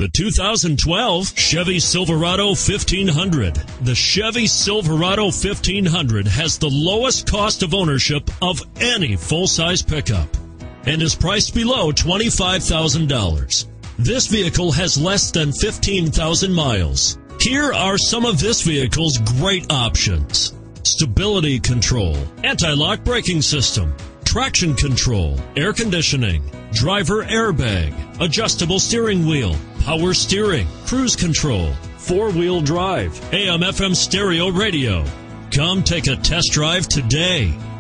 The 2012 Chevy Silverado 1500. The Chevy Silverado 1500 has the lowest cost of ownership of any full-size pickup and is priced below $25,000. This vehicle has less than 15,000 miles. Here are some of this vehicle's great options: stability control, anti-lock braking system, traction control, air conditioning, driver airbag, adjustable steering wheel, power steering, cruise control, four-wheel drive, AM/FM stereo radio. Come take a test drive today.